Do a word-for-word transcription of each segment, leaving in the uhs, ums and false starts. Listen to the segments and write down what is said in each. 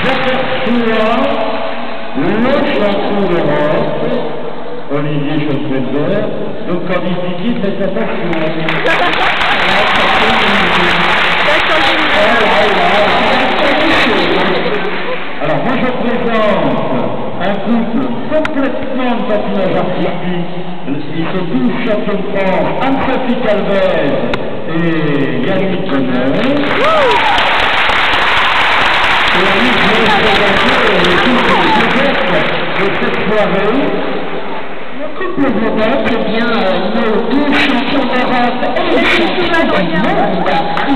j'aperçois le champion d'Europe, Olivier Chauffeur, donc quand il dit qui, c'est sa passion. Alors moi je présente un couple complètement de patinage artistique. Ils sont tous champions de France, Anne-Sophie Calvez et Yannick Bonheur. Et on nous présenter le couple de cette soirée. Le couple vedette, eh bien, nos deux champions d'Europe et les champions du monde.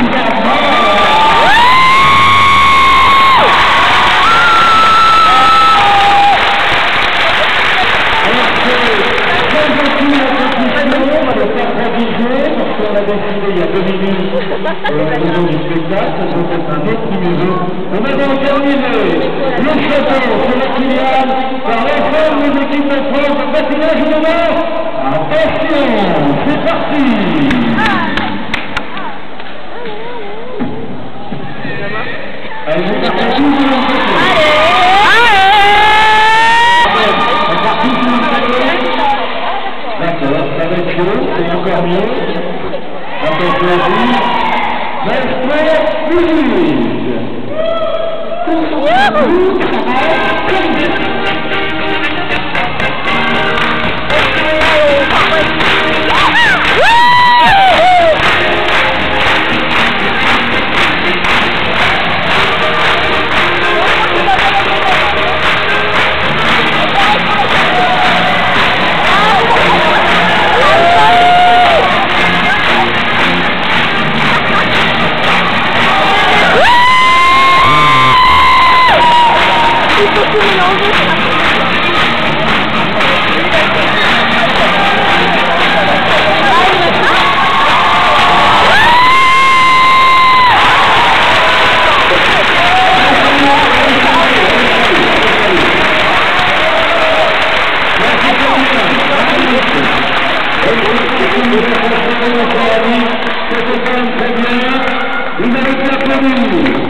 Parce qu'on a décidé il y a deux minutes au niveau du spectacle, ça peut être un autre numéro. On a donc terminé le château sur la filiale par l'ensemble des équipes de France de patinage au moment. Attention, c'est parti. Allez, vous partez tous de l'autre côté. D'accord, ça va être chaud, c'est encore mieux. Attention à vous. Maintenant, musique. Vous avez été applaudi.